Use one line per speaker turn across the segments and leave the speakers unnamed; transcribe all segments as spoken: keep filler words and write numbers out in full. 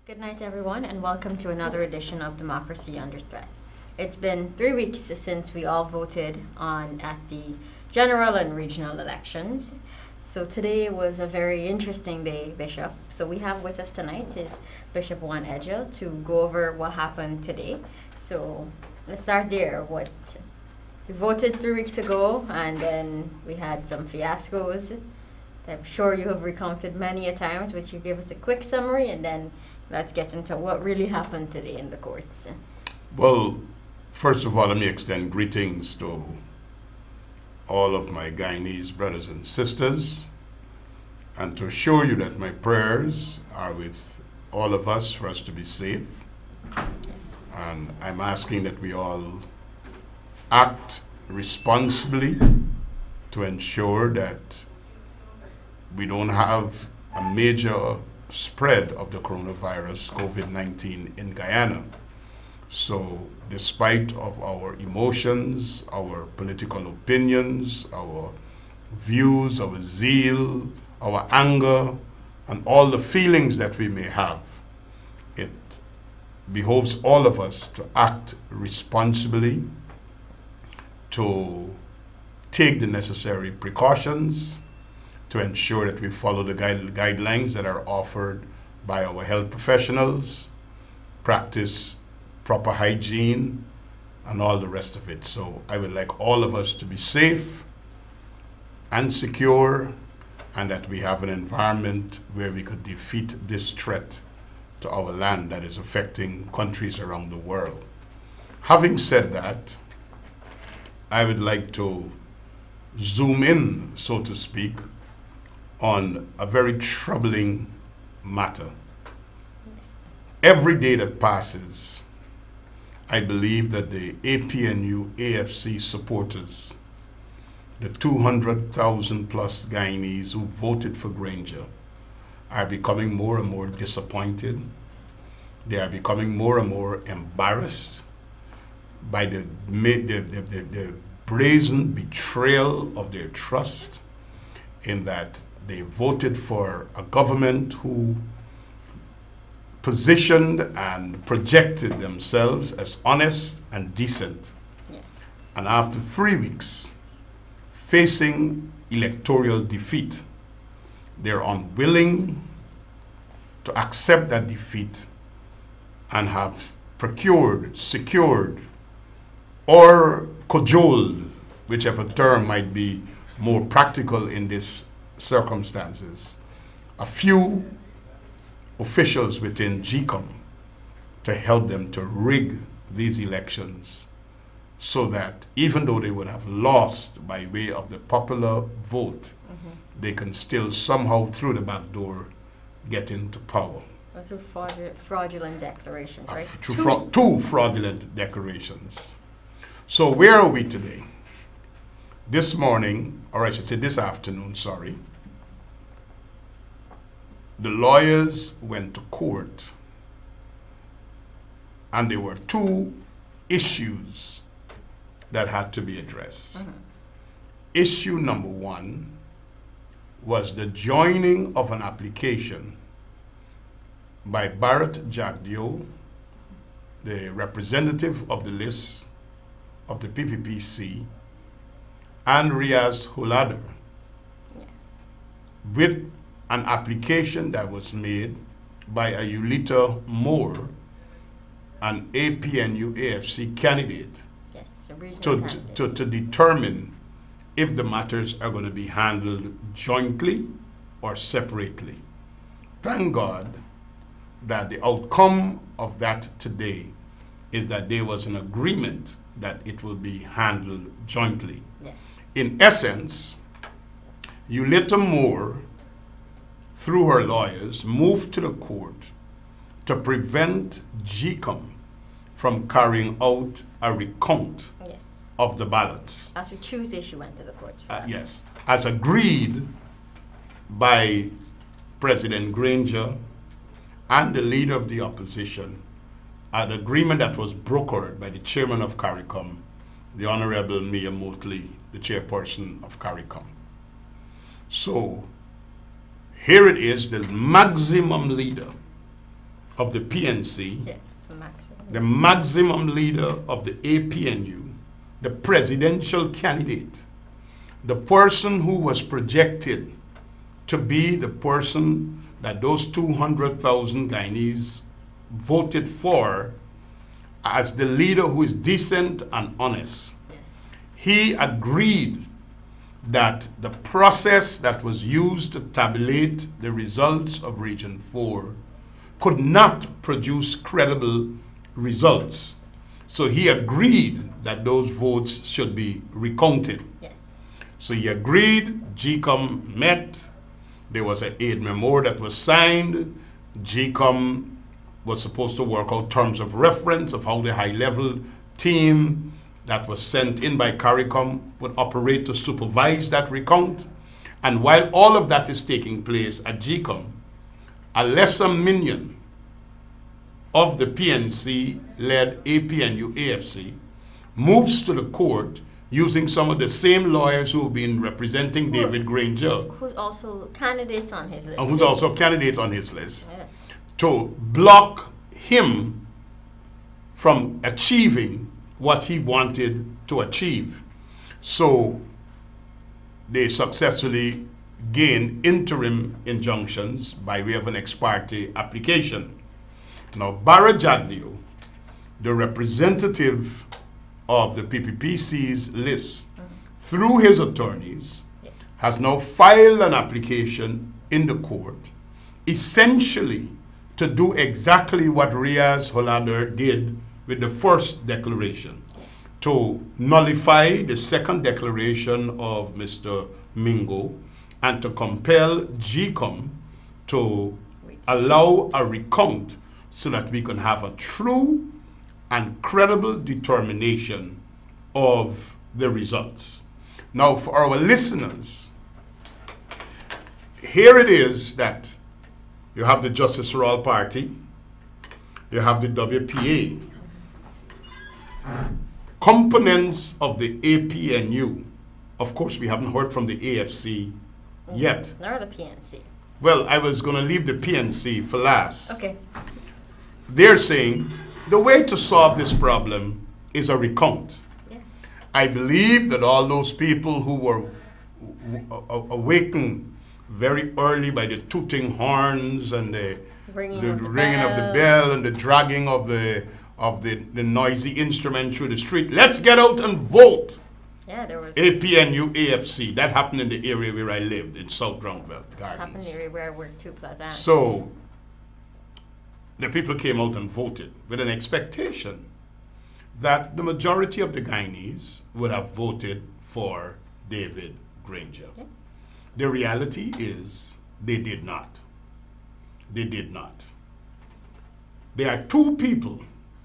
Good night, everyone, and welcome to another edition of Democracy Under Threat. It's been three weeks since we all voted on at the general and regional elections. So today was a very interesting day, Bishop. So we have with us tonight is Bishop Juan Edghill to go over what happened today. So let's start there. What we voted three weeks ago, and then we had some fiascos. I'm sure you have recounted many a times, but you give us a quick summary, and then let's get into what really happened today in the courts.
Well, first of all, let me extend greetings to all of my Guyanese brothers and sisters, and to assure you that my prayers are with all of us for us to be safe.
Yes.
And I'm asking that we all act responsibly to ensure that we don't have a major spread of the coronavirus, COVID nineteen, in Guyana. So despite of our emotions, our political opinions, our views, our zeal, our anger, and all the feelings that we may have, it behoves all of us to act responsibly, to take the necessary precautions, to ensure that we follow the guide, guidelines that are offered by our health professionals, practice proper hygiene, and all the rest of it. So I would like all of us to be safe and secure, and that we have an environment where we could defeat this threat to our land that is affecting countries around the world. Having said that, I would like to zoom in, so to speak, on a very troubling matter. Every day that passes, I believe that the A P N U A F C supporters, the two hundred thousand plus Guyanese who voted for Granger, are becoming more and more disappointed. They are becoming more and more embarrassed by the, the, the, the, the brazen betrayal of their trust, in that they voted for a government who positioned and projected themselves as honest and decent. Yeah. And after three weeks, facing electoral defeat, they're unwilling to accept that defeat and have procured, secured, or cajoled, whichever term might be more practical in this circumstances, a few officials within G COM to help them to rig these elections, so that even though they would have lost by way of the popular vote, mm-hmm. they can still somehow through the back door get into power.
Or through fraud fraudulent declarations, right?
Uh, through two. Fra two fraudulent declarations. So where are we today? This morning, or I should say this afternoon, sorry, the lawyers went to court, and there were two issues that had to be addressed. Mm-hmm. Issue number one was the joining of an application by Barrett Jagdio, the representative of the list of the P P P C, and Riaz Hulader, yeah. with an application that was made by a Yulita Moore, an A P N U A F C candidate,
yes,
to,
candidate.
To, to determine if the matters are going to be handled jointly or separately. Thank God that the outcome of that today is that there was an agreement that it will be handled jointly.
Yes.
In essence, Yulita Moore, through her lawyers, moved to the court to prevent G COM from carrying out a recount
yes.
of the ballots.
As we choose issue went to the courts for
uh,
that.
Yes, as agreed by President Granger and the leader of the opposition, an agreement that was brokered by the chairman of CARICOM, the Honorable Mia Motley, the chairperson of CARICOM. So here it is, the maximum leader of the P N C,
yes, the maximum.
the maximum leader of the A P N U, the presidential candidate, the person who was projected to be the person that those two hundred thousand Guyanese voted for as the leader who is decent and honest.
Yes.
He agreed that the process that was used to tabulate the results of Region four could not produce credible results. So he agreed that those votes should be recounted.
Yes.
So he agreed, G COM met, there was an aid memo that was signed, G COM was supposed to work out terms of reference of how the high-level team that was sent in by CARICOM would operate to supervise that recount. And while all of that is taking place at G COM, a lesser minion of the P N C-led A P N U A F C moves to the court using some of the same lawyers who have been representing Who, David Granger.
Who's also candidates on his list.
And who's also a candidate on his list.
Yes.
To block him from achieving what he wanted to achieve. So they successfully gained interim injunctions by way of an ex parte application. Now, Barra Jagdeo, the representative of the P P P C's list, mm-hmm. through his attorneys, yes. has now filed an application in the court, essentially to do exactly what Riaz Hollander did with the first declaration, to nullify the second declaration of Mister Mingo and to compel G COM to allow a recount so that we can have a true and credible determination of the results. Now, for our listeners, here it is that you have the Justice for All Party, you have the W P A. Components of the A P N U. Of course, we haven't heard from the A F C yet.
Nor the P N C.
Well, I was going to leave the P N C for last.
Okay.
They're saying the way to solve this problem is a recount. Yeah. I believe that all those people who were awakened very early by the tooting horns and the
ringing,
the
of, the
ringing of the bell and the dragging of the of the, the noisy instrument through the street. Let's get out and vote.
Yeah, there was
A P N U A F C. That happened in the area where I lived, in South Roundville Gardens.
Happened in the area where I worked too, Plaza.
So the people came out and voted with an expectation that the majority of the Guyanese would have voted for David Granger. Yeah. The reality is they did not. They did not. There are two people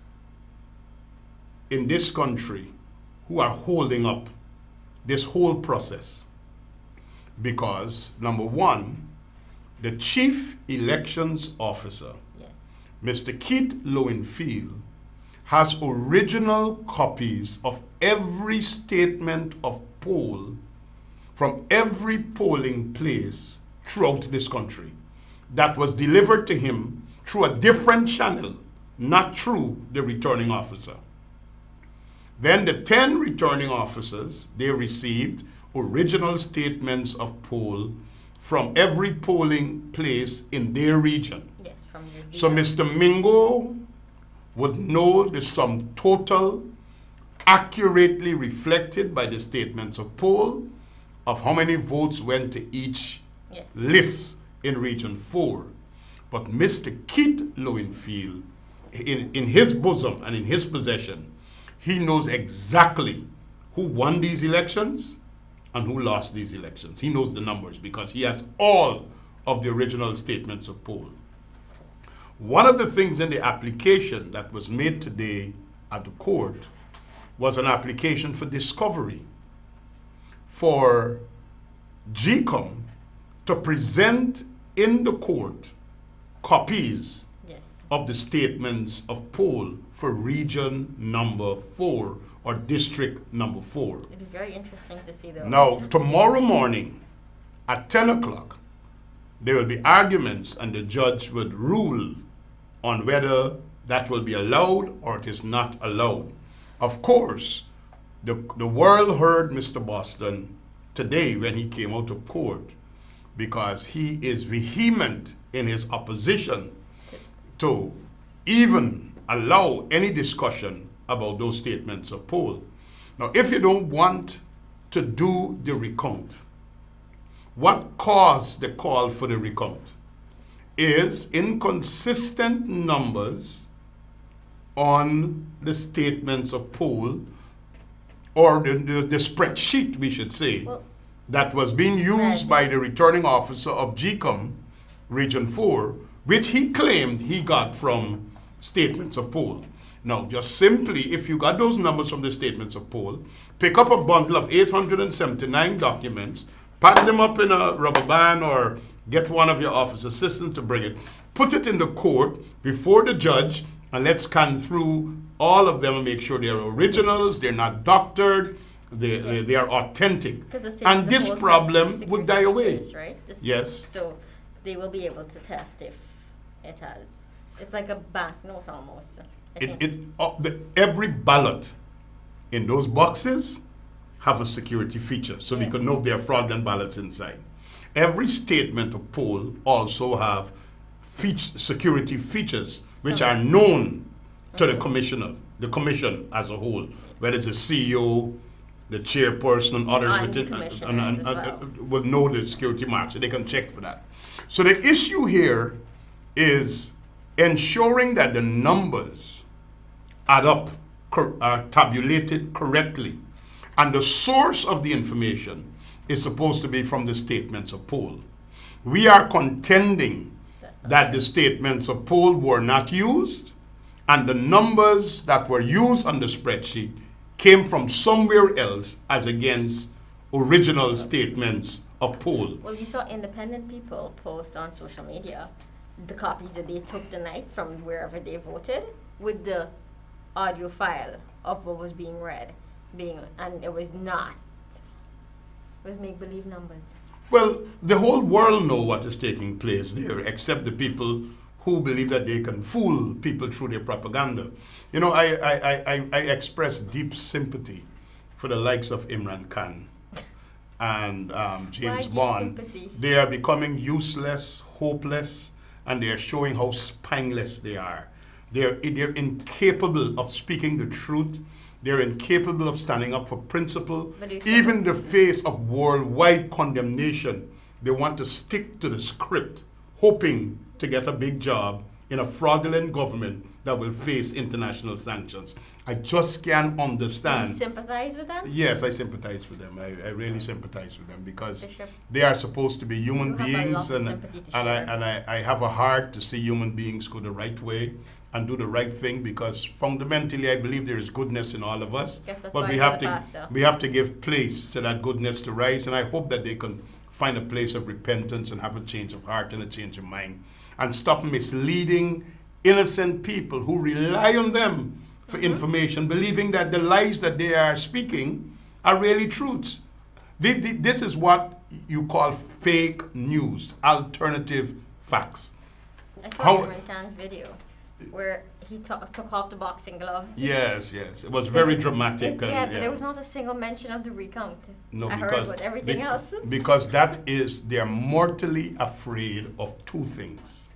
in this country who are holding up this whole process. Because, number one, the Chief Elections Officer, yes. Mister Keith Lowenfield, has original copies of every statement of poll from every polling place throughout this country that was delivered to him through a different channel, not through the returning officer. Then the ten returning officers, they received original statements of poll from every polling place in their region.
Yes, from your region.
So Mister Mingo would know the sum total accurately reflected by the statements of poll of how many votes went to each yes. list in Region four. But Mister Keith Lowenfield, in, in his bosom and in his possession, he knows exactly who won these elections and who lost these elections. He knows the numbers because he has all of the original statements of poll. One of the things in the application that was made today at the court was an application for discovery for G COM to present in the court copies yes. of the statements of poll for region number four or district number four.
It'd be very interesting to see those.
Now, tomorrow morning at ten o'clock, there will be arguments and the judge would rule on whether that will be allowed or it is not allowed. Of course, the, the world heard Mister Boston today when he came out of court, because he is vehement in his opposition to even allow any discussion about those statements of poll. Now, if you don't want to do the recount, what caused the call for the recount is inconsistent numbers on the statements of poll, or the, the, the spreadsheet, we should say, well, that was being used right. by the returning officer of G COM, Region four, which he claimed he got from statements of poll. Now, just simply, if you got those numbers from the statements of poll, pick up a bundle of eight hundred seventy-nine documents, pack them up in a rubber band, or get one of your office assistants to bring it, put it in the court before the judge, and let's scan through all of them and make sure they're originals, they're not doctored, they, yes. they, they are authentic. And this problem would die away.
Features, right? This,
yes.
So they will be able to test if it has. It's like a banknote almost.
It, it, uh, the, every ballot in those boxes have a security feature, so yeah. we could know if there are fraudulent ballots inside. Every statement of poll also have feature, security features which so, are known to okay. the commissioner, the commission as a whole, whether it's the C E O, the chairperson, and others
and
within,
and,
and, and,
and,
well.
well.
will know the security mark, so they can check for that. So the issue here is ensuring that the numbers add up, are tabulated correctly, and the source of the information is supposed to be from the statements of poll. We are contending that the statements of poll were not used, and the numbers that were used on the spreadsheet came from somewhere else as against original statements of poll.
Well, you saw independent people post on social media the copies that they took the night from wherever they voted with the audio file of what was being read, being, and it was not. It was make-believe numbers.
Well, the whole world know what is taking place there, except the people who believe that they can fool people through their propaganda. You know, I, I, I, I express deep sympathy for the likes of Imran Khan and um, James Bond. They are becoming useless, hopeless, and they are showing how spineless they are. They're, they're incapable of speaking the truth. They're incapable of standing up for principle. Even the face of worldwide condemnation, they want to stick to the script, hoping to get a big job in a fraudulent government that will face international sanctions. I just can't understand.
Do you sympathize with them?
Yes, I sympathize with them. I, I really sympathize with them because they are supposed to be human
you
beings, and,
and,
I, and I, I have a heart to see human beings go the right way and do the right thing, because fundamentally I believe there is goodness in all of us. But we have to we have to give place to that goodness to rise, and I hope that they can find a place of repentance and have a change of heart and a change of mind, and stop misleading innocent people who rely on them for mm-hmm. information, believing that the lies that they are speaking are really truths. This is what you call fake news, alternative facts.
I saw Imran Khan's video where he took off the boxing gloves.
Yes, yes. It was very
it,
dramatic.
It,
and,
yeah,
yeah,
but there was not a single mention of the recount.
No,
I
because,
heard about everything
be,
else.
Because that is, they are mortally afraid of two things.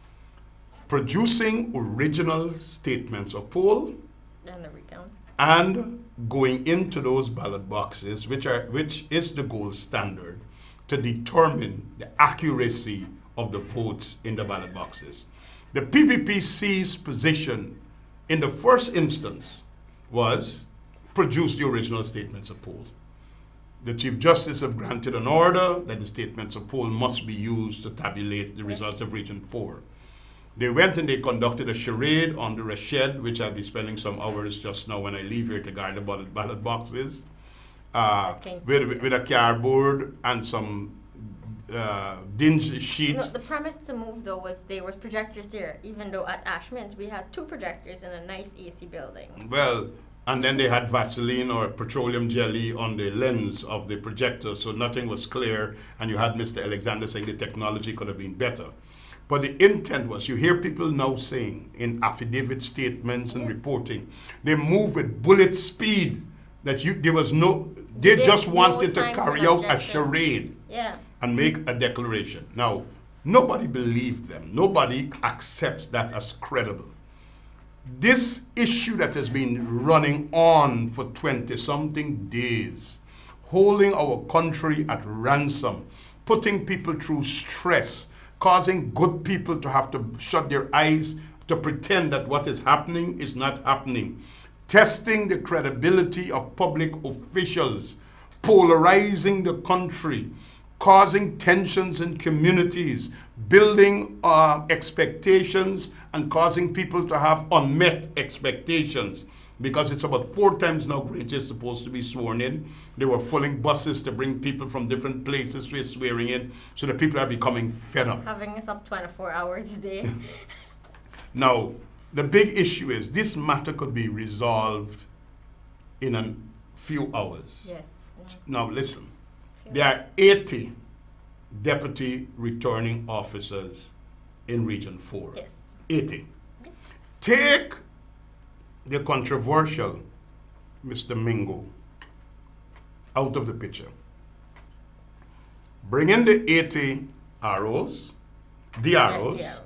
Producing original statements of poll
and the recount,
and going into those ballot boxes, which are which is the gold standard to determine the accuracy of the votes in the ballot boxes. The P P P C's position in the first instance was produce the original statements of poll. The Chief Justice have granted an order that the statements of poll must be used to tabulate the results of Region four. They went and they conducted a charade on the Rashed, which I'll be spending some hours just now when I leave here to guard the ballot, ballot boxes, uh, with, with a cardboard and some uh, dingy sheets.
No, the premise to move, though, was there was projectors there, even though at Ashman's we had two projectors in a nice A C building.
Well, and then they had Vaseline or petroleum jelly on the lens of the projector, so nothing was clear, and you had Mister Alexander saying the technology could have been better. But the intent was, you hear people now saying in affidavit statements and reporting, they move with bullet speed, that you there was no, they just wanted to carry out a charade
yeah.
and make a declaration. Now, nobody believed them. Nobody accepts that as credible. This issue that has been running on for twenty-something days, holding our country at ransom, putting people through stress, causing good people to have to shut their eyes to pretend that what is happening is not happening, testing the credibility of public officials, polarizing the country, causing tensions in communities, building uh, expectations and causing people to have unmet expectations. Because it's about four times now Grange is supposed to be sworn in. They were filling buses to bring people from different places to swearing in, so the people are becoming fed up.
Having us up twenty-four hours a day.
Now, the big issue is this matter could be resolved in a few hours.
Yes. Yeah.
Now listen, there are eighty deputy returning officers in Region four.
Yes.
eighty.
Yeah.
Take the controversial Mister Mingo out of the picture. Bring in the eighty R Os, D R Os.
Yeah, D R Os.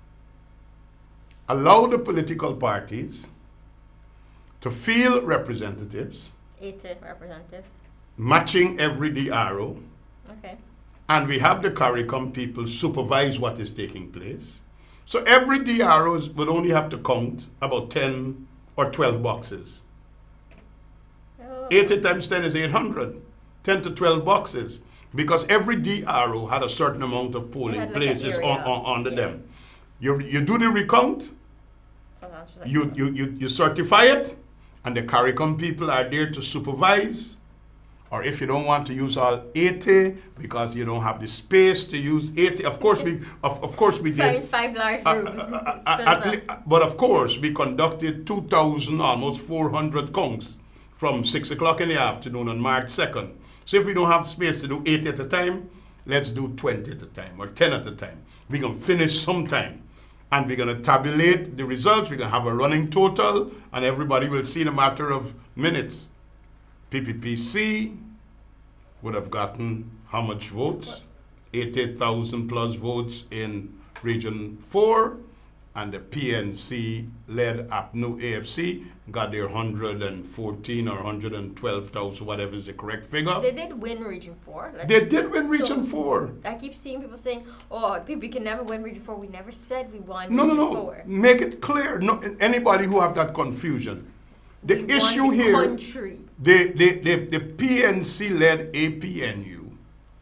Allow the political parties to field representatives,
eighty representatives.
matching every D R O,
Okay.
and we have the CARICOM people supervise what is taking place. So every D R O would only have to count about ten or twelve boxes.
Oh.
eighty times ten is eight hundred. ten to twelve boxes. Because every D R O had a certain amount of polling
like
places on, on, under
yeah.
them. You, you do the recount,
Oh, that's what I
you,
thought.
you, you, you certify it, and the CARICOM people are there to supervise. Or if you don't want to use all eighty because you don't have the space to use eighty, of course we, of, of course we did.
Five, five large
Uh,
rooms.
uh, uh, at le- but of course, we conducted two thousand, almost four hundred counts from six o'clock in the afternoon on March second. So if we don't have space to do eighty at a time, let's do twenty at a time or ten at a time. We can finish sometime. And we're going to tabulate the results. We're going to have a running total, and everybody will see in a matter of minutes. P P P C would have gotten how much votes? eighty thousand plus votes in Region four, and the P N C-led A P N U A F C got their one hundred fourteen or one hundred twelve thousand, whatever is the correct figure.
They did win Region four. Like,
They did win Region
so
four.
I keep seeing people saying, oh, people can never win Region four. We never said we won
No, no,
Region
no.
four.
Make it clear. No, anybody who have that confusion. The
We
issue
won the
here,
country.
the, the, the, the P N C-led A P N U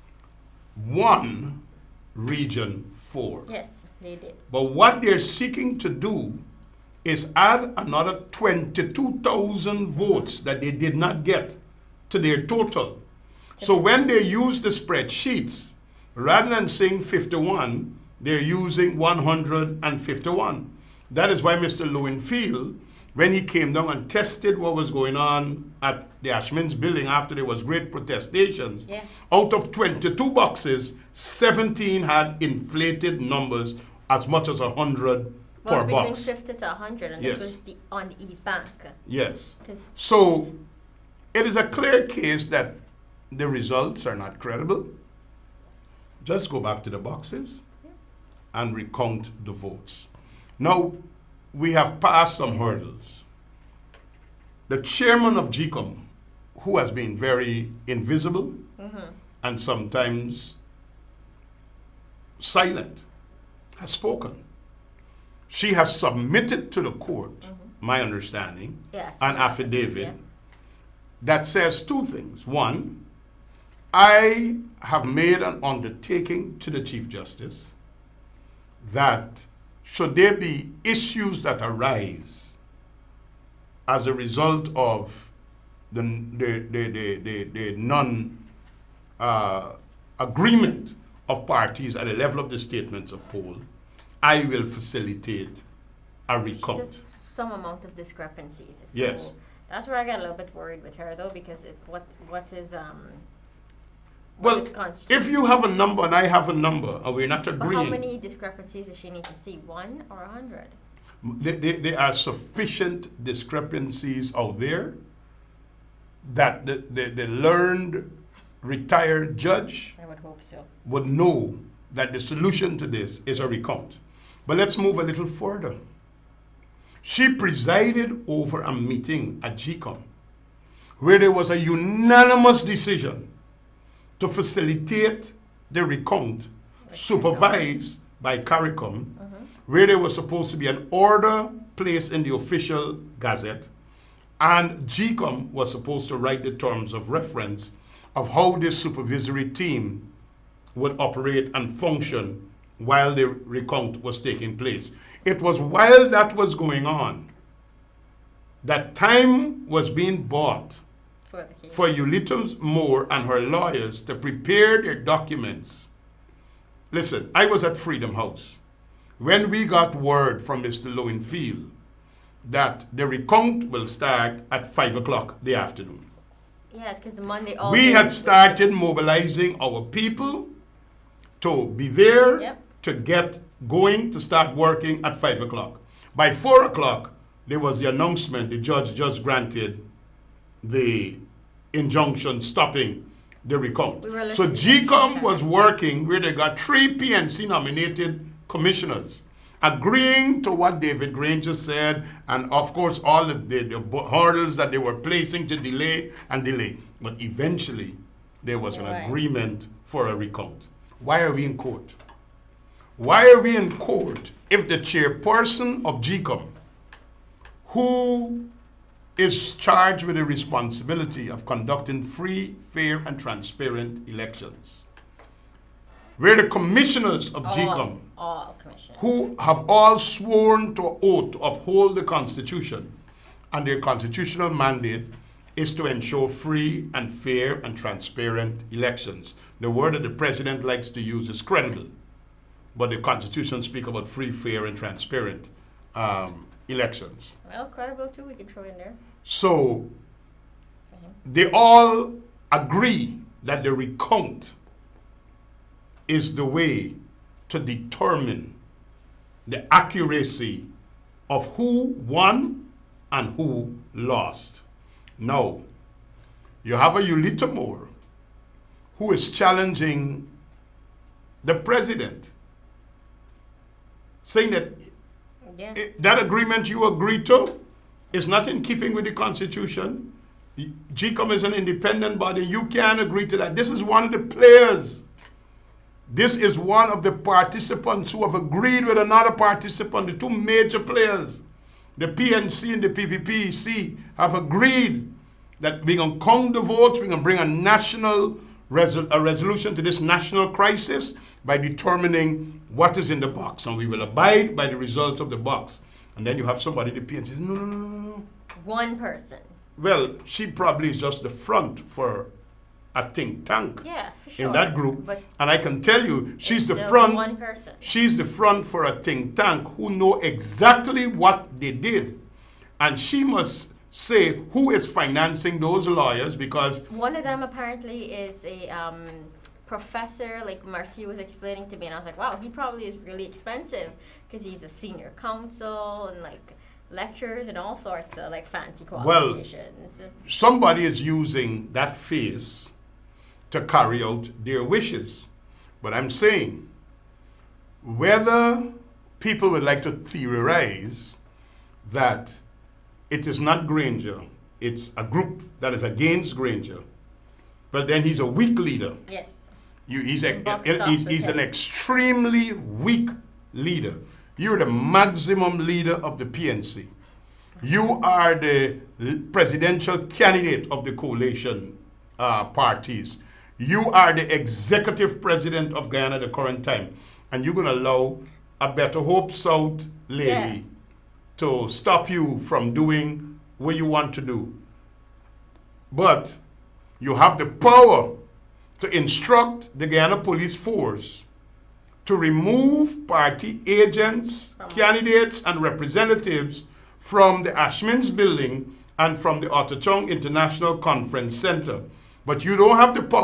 won Region four.
Yes, they did.
But what they're seeking to do is add another twenty-two thousand votes that they did not get to their total. So when they use the spreadsheets, rather than saying fifty-one, they're using one hundred fifty-one. That is why Mister Lowenfield, when he came down and tested what was going on at the Ashman's building after there was great protestations,
Yeah.
out of twenty-two boxes, seventeen had inflated numbers as much as one hundred
Well,
per
it's between
box.
fifty to one hundred, and
Yes.
this was the, on the East Bank.
Yes.
'Cause
So it is a clear case that the results are not credible. Just go back to the boxes and recount the votes. Now, we have passed some hurdles. The chairman of G COM, who has been very invisible
Mhm.
and sometimes silent, has spoken. She has submitted to the court, my understanding,
Yes.
an
yeah.
affidavit
Yeah.
that says two things. One, I have made an undertaking to the Chief Justice that should there be issues that arise as a result of the, the, the, the, the, the non uh, agreement of parties at the level of the statements of poll, I will facilitate a recount.
Just some amount of discrepancies. So
Yes.
That's where I get a little bit worried with her, though, because it, what what is um
Well, if you have a number and I have a number and we're not agreeing.
But how many discrepancies does she need to see? One or a hundred?
There, there, there are sufficient discrepancies out there that the, the, the learned retired judge
I would hope so.
would know that the solution to this is a recount. But let's move a little further. She presided over a meeting at G COM where there was a unanimous decision to facilitate the recount supervised by CARICOM, mm-hmm. where there was supposed to be an order placed in the official gazette, and G COM was supposed to write the terms of reference of how this supervisory team would operate and function while the recount was taking place. It was while that was going on that time was being bought for, for Ulita Moore and her lawyers to prepare their documents. Listen, I was at Freedom House when we got word from Mister Lowenfield that the recount will start at five o'clock the afternoon.
Yeah, because Monday all
we had started mobilizing our people to be there, yep. to get going, to start working at five o'clock. By four o'clock, there was the announcement, the judge just granted the injunction stopping the recount. We so G COM was working where they got three P N C nominated commissioners, agreeing to what David Granger said, and of course all the, the, the hurdles that they were placing to delay and delay. But eventually, there was You're an right. agreement for a recount. Why are we in court? Why are we in court if the chairperson of G COM, who is charged with the responsibility of conducting free, fair, and transparent elections, where the commissioners of
all,
G COM,
all commissioners.
who have all sworn to oath to uphold the Constitution, and their constitutional mandate is to ensure free and fair and transparent elections. The word that the president likes to use is credible, but the Constitution speaks about free, fair, and transparent um, elections.
Well, credible too, we can throw in there.
So, they all agree that the recount is the way to determine the accuracy of who won and who lost. Now, you have a Ulita Moore who is challenging the president, saying that yeah. it, that agreement you agreed to is not in keeping with the Constitution. G COM is an independent body. You can't agree to that. This is one of the players. This is one of the participants who have agreed with another participant, the two major players. The P N C and the P P P C have agreed that we're going to count the votes, we're going to bring a national resol a resolution to this national crisis by determining what is in the box, and we will abide by the results of the box. And then you have somebody in the P N C says, no, no, no, no, no.
One person.
Well, she probably is just the front for a think tank
yeah, for sure.
in that group.
But
and I can tell you, she's the front.
One person.
She's the front for a think tank who know exactly what they did. And she must say who is financing those lawyers, because
one of them apparently is a um, professor, like Marcy was explaining to me, and I was like, wow, he probably is really expensive because he's a senior counsel and like lectures and all sorts of like fancy qualifications.
Well, somebody is using that face to carry out their wishes. But I'm saying, whether people would like to theorize that it is not Granger, it's a group that is against Granger, but then he's a weak leader.
Yes.
You, he's a, a, he's, he's an extremely weak leader. You're the maximum leader of the P N C. You are the presidential candidate of the coalition uh, parties. You are the executive president of Guyana at the current time. And you're going to allow a Better Hope South lady yeah. to stop you from doing what you want to do. But you have the power to instruct the Guyana Police Force to remove party agents, from candidates, and representatives from the Ashmins building and from the Ottachong International Conference Center. But you don't have the power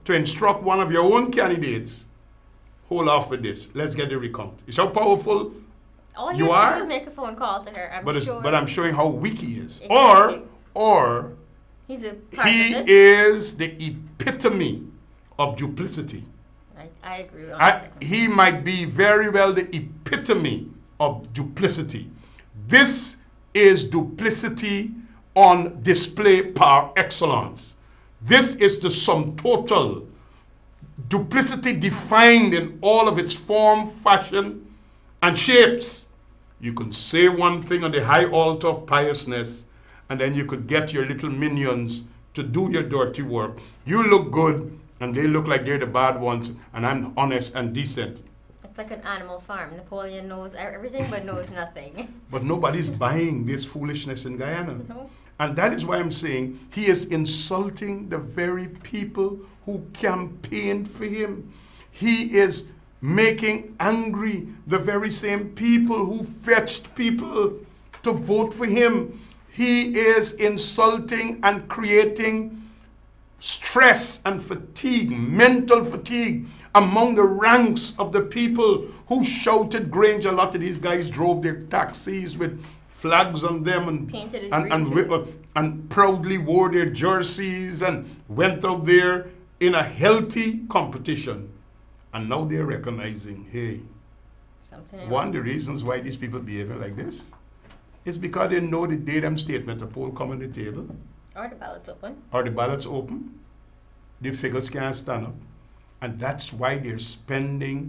to instruct one of your own candidates, hold off with this. Let's get the recount. You see how powerful
All
you
he
are?
has to do is make a phone call to her. I'm
but,
sure.
but I'm showing how weak he is.
Exactly.
Or, or
He's a part
he
of this.
is the epitome of duplicity.
I, I agree. On
I, he might be very well the epitome of duplicity. This is duplicity on display par excellence. This is the sum total. Duplicity defined in all of its form, fashion, and shapes. You can say one thing on the high altar of piousness, and then you could get your little minions to do your dirty work. You look good, and they look like they're the bad ones, and I'm honest and decent.
It's like an animal farm. Napoleon knows everything but knows nothing.
But nobody's buying this foolishness in Guyana.
No.
And that is why I'm saying he is insulting the very people who campaigned for him. He is making angry the very same people who fetched people to vote for him. He is insulting and creating stress and fatigue, mental fatigue, among the ranks of the people who shouted Granger. A lot of these guys drove their taxis with flags on them and
Painted
and, and, wi- and proudly wore their jerseys and went out there in a healthy competition. And now they're recognizing, hey,
Something
one of the reasons why these people behaving like this is because they know the day them statement, the poll come on the table,
Or the ballot's open.
or the ballots open, the figures can't stand up. And that's why they're spending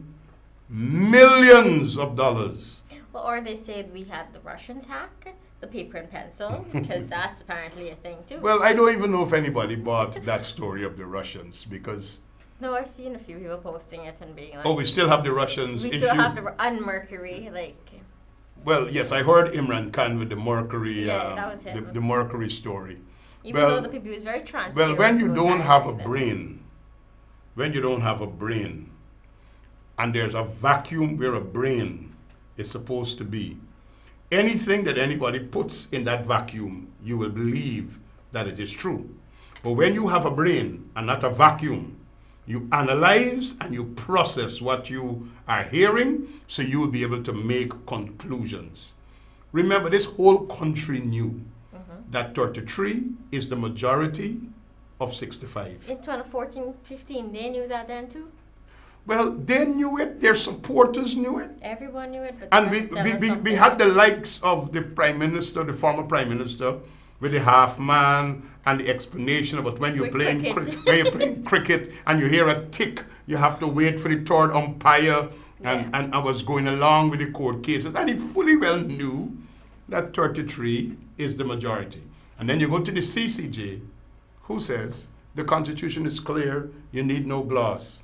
millions of dollars.
Well, or they said we had the Russians hack the paper and pencil, because that's apparently a thing too.
Well, I don't even know if anybody bought that story of the Russians, because...
No, I've seen a few people posting it and being like...
Oh, we still have the Russians
We
issue.
still have the... And Mercury, like...
Well, yes, I heard Imran Khan with the Mercury,
Yeah,
uh,
that was him.
the, the Mercury story.
Even
well,
though the people was very transparent.
Well, when you
to
don't
back
have a
them.
brain, when you don't have a brain, and there's a vacuum where a brain is supposed to be, anything that anybody puts in that vacuum, you will believe that it is true. But when you have a brain and not a vacuum, you analyze and you process what you are hearing, so you will be able to make conclusions. Remember, this whole country knew mm-hmm. that thirty-three is the majority of sixty-five.
In twenty fourteen fifteen, they knew that then too?
Well, they knew it, their supporters knew it.
Everyone knew it, but
and we, we, we, we had the likes of the Prime Minister, the former Prime Minister, with the half man and the explanation about when you're
with
playing
cricket.
Cri- when you're playing cricket and you hear a tick, you have to wait for the third umpire, and,
Yeah.
and I was going along with the court cases, and he fully well knew that thirty-three is the majority. And then you go to the C C J, who says the Constitution is clear, you need no gloss.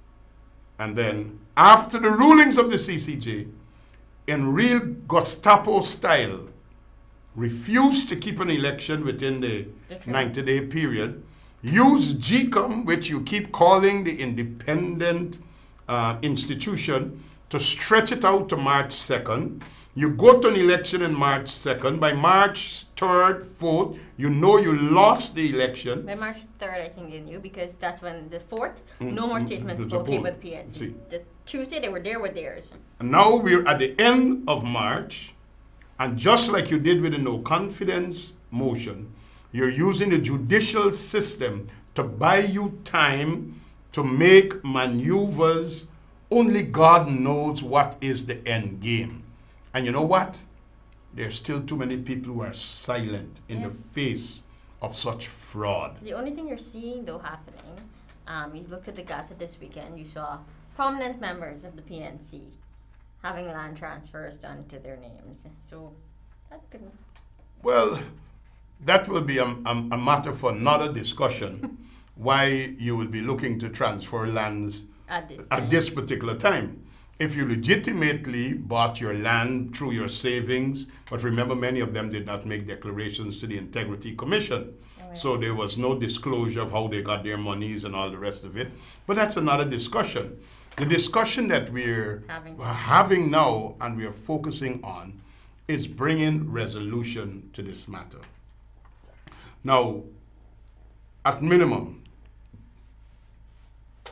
And then after the rulings of the C C J, in real Gestapo style, refused to keep an election within the ninety-day period, use G COM, which you keep calling the independent uh, institution, to stretch it out to March second. You go to an election in March second. By March third, fourth, you know you lost the election.
By March third, I think they knew, because that's when the fourth,
Mm,
no more
mm,
statements
the
spoken
vote.
with P N C.
See.
The Tuesday, they were there with theirs.
And now we're at the end of March, and just like you did with the no confidence motion, you're using the judicial system to buy you time to make maneuvers. Only God knows what is the end game. And you know what? There's still too many people who are silent in
Yeah.
the face of such fraud.
The only thing you're seeing, though, happening, um, you looked at the Gazette this weekend, you saw prominent members of the P N C having land transfers done to their names. So that could...
Well, that will be a, a, a matter for another discussion, why you will be looking to transfer lands
At this
at
time.
this particular time. If you legitimately bought your land through your savings, but remember, many of them did not make declarations to the Integrity Commission.
Oh,
So
yes.
there was no disclosure of how they got their monies and all the rest of it. But that's another discussion. The discussion that we're
Having.
having now and we are focusing on is bringing resolution to this matter. Now, at minimum,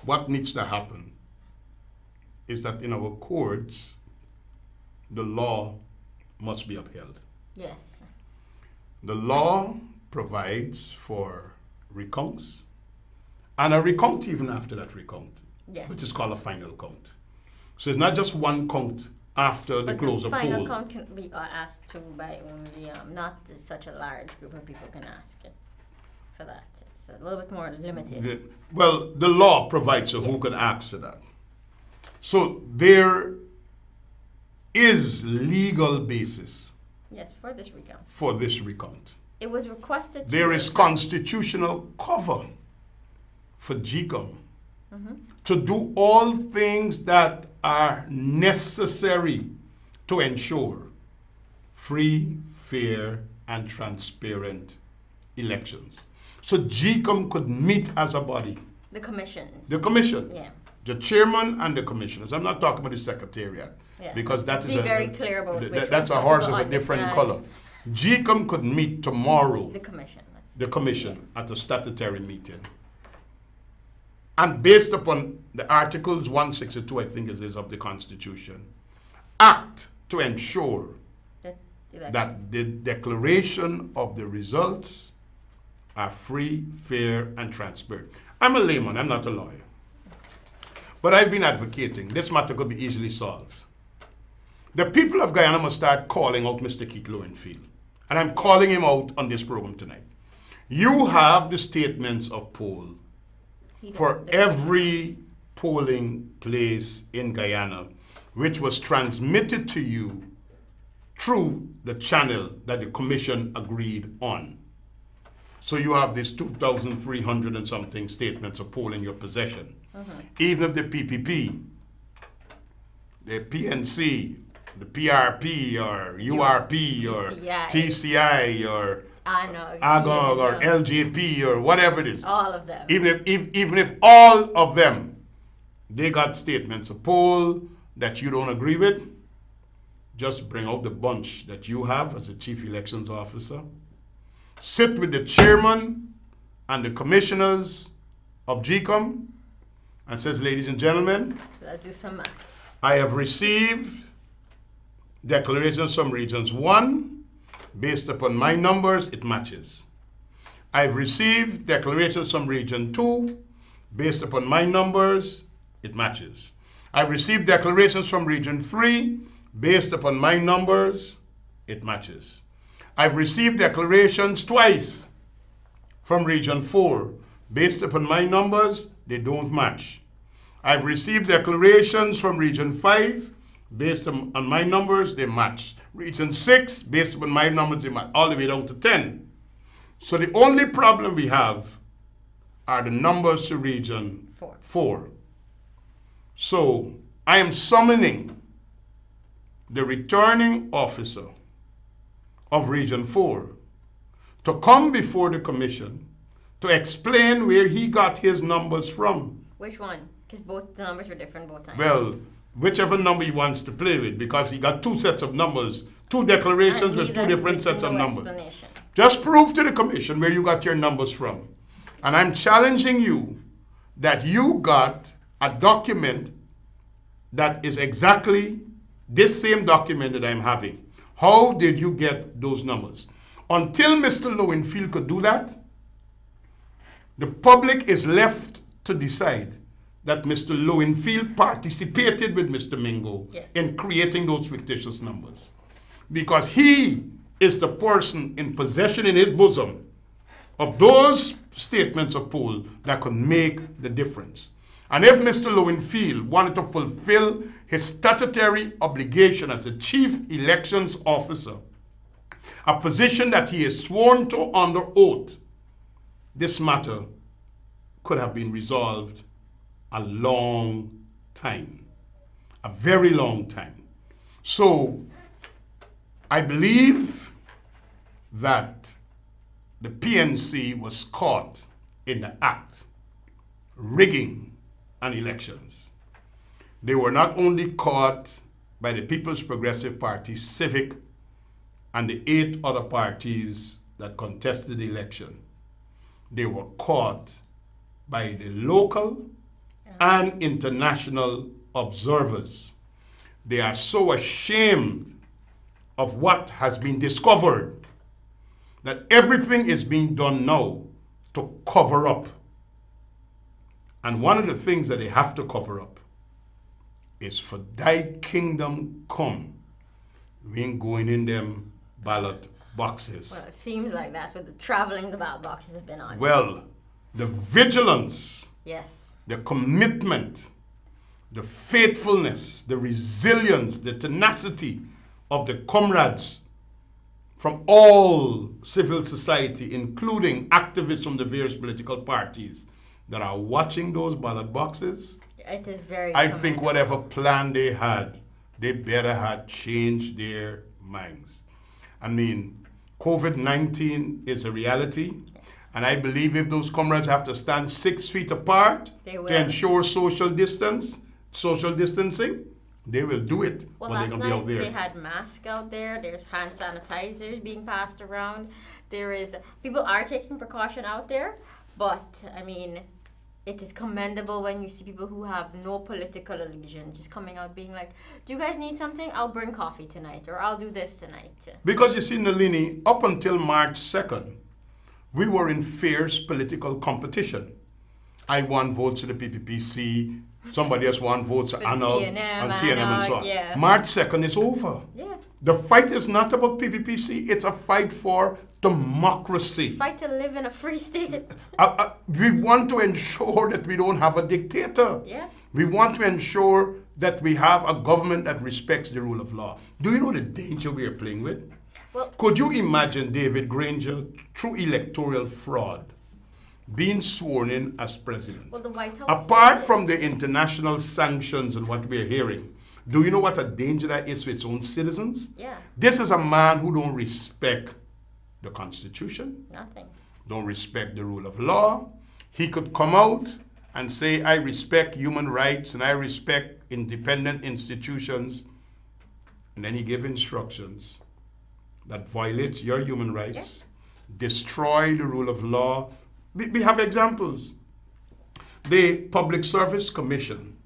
what needs to happen is that in our courts, the law must be upheld.
Yes.
The law provides for recounts, and a recount even after that recount,
yes.
which is called a final count. So it's not just one count after the
but
close
the
of poll.
final count can be uh, asked to by only, um, not such a large group of people can ask it for that. It's a little bit more limited.
The, well, the law provides so yes. who can ask for that. So there is legal basis.
Yes, for this recount.
For this recount.
It was requested.
There is constitutional cover for G C O M mm-hmm. to do all things that are necessary to ensure free, fair, and transparent elections. So G C O M could meet as a body.
The commissions.
The commission.
Yeah.
The chairman and the commissioners. I'm not talking about the secretariat.
Yeah.
Because that
Be
is
very
a,
clear about
th-
which
that's a horse of a different color. G C O M could meet tomorrow.
The commission. Let's
the commission yeah. at a statutory meeting. And based upon the articles one sixty-two, I think it is, of the Constitution, act to ensure that, that the declaration of the results are free, fair, and transparent. I'm a layman, I'm not a lawyer. But I've been advocating this matter could be easily solved. The people of Guyana must start calling out Mister Keith Lowenfield. And I'm calling him out on this program tonight. You have the statements of poll for every polling place in Guyana, which was transmitted to you through the channel that the commission agreed on. So you have these two thousand three hundred and something statements of poll in your possession. Mm-hmm. Even if the P P P, the P N C, the P R P or U R P
T C I.
or T C I or
I know,
A G O G or L J P or whatever it is.
All of them.
Even if, if, even if all of them, they got statements of poll that you don't agree with, just bring out the bunch that you have as the chief elections officer. Sit with the chairman and the commissioners of G C O M and says, ladies and gentlemen,
let's do some maths.
I have received declarations from regions one. Based upon my numbers, it matches. I've received declarations from region two. Based upon my numbers, it matches. I've received declarations from region three. Based upon my numbers, it matches. I've received declarations twice from region four. Based upon my numbers, they don't match. I've received declarations from region five. Based on, on my numbers, they match. Region six, based on my numbers, they match, all the way down to ten. So the only problem we have are the numbers to region
four.
four. So I am summoning the returning officer of region four to come before the commission to explain where he got his numbers from.
Which one? Because both the numbers were different both times.
Well, whichever number he wants to play with, because he got two sets of numbers, two declarations with two different sets of numbers. Just prove to the commission where you got your numbers from. And I'm challenging you that you got a document that is exactly this same document that I'm having. How did you get those numbers? Until Mister Lowenfield could do that, the public is left to decide that Mister Lowenfield participated with Mister Mingo
yes.
in creating those fictitious numbers. Because he is the person in possession in his bosom of those statements of poll that could make the difference. And if Mister Lowenfield wanted to fulfill his statutory obligation as the chief elections officer, a position that he is sworn to under oath, this matter could have been resolved a long time, a very long time. So I believe that the P N C was caught in the act, rigging an elections. They were not only caught by the People's Progressive Party, Civic, and the eight other parties that contested the election. They were caught by the local and international observers. They are so ashamed of what has been discovered that everything is being done now to cover up. And one of the things that they have to cover up is for thy kingdom come. We ain't going in them ballot boxes.
Well, it seems like that's what the traveling the ballot boxes have been on.
Well, the vigilance,
yes,
the commitment, the faithfulness, the resilience, the tenacity of the comrades from all civil society, including activists from the various political parties that are watching those ballot boxes,
it is very
I think whatever plan they had, they better had changed their minds. I mean, COVID nineteen is a reality, yes. And I believe if those comrades have to stand six feet apart to ensure social distance, social distancing, they will do it.
Well,
when
last
they're
night
be out there.
They had masks out there. There's hand sanitizers being passed around. There is people are taking precaution out there, but I mean, it is commendable when you see people who have no political allegiance just coming out being like, do you guys need something? I'll bring coffee tonight, or I'll do this tonight.
Because you see, Nalinie, up until March second, we were in fierce political competition. I won votes to the P P P C, somebody else won votes to ANOG, and T N M and so on. Yeah. March second is over.
Yeah.
The fight is not about P P P C, it's a fight for democracy.
Fight to live in a free state.
uh, uh, we want to ensure that we don't have a dictator.
Yeah.
We want to ensure that we have a government that respects the rule of law. Do you know the danger we are playing with?
Well,
could you imagine David Granger, through electoral fraud, being sworn in as president?
Well, the White House.
Apart from the international sanctions and what we're hearing, do you know what a danger that is for its own citizens?
Yeah.
This is a man who don't respect the Constitution.
Nothing.
Don't respect the rule of law. He could come out and say, I respect human rights and I respect independent institutions. And then he gave instructions that violates your human rights, yeah. destroy the rule of law. We, we have examples. The Public Service Commission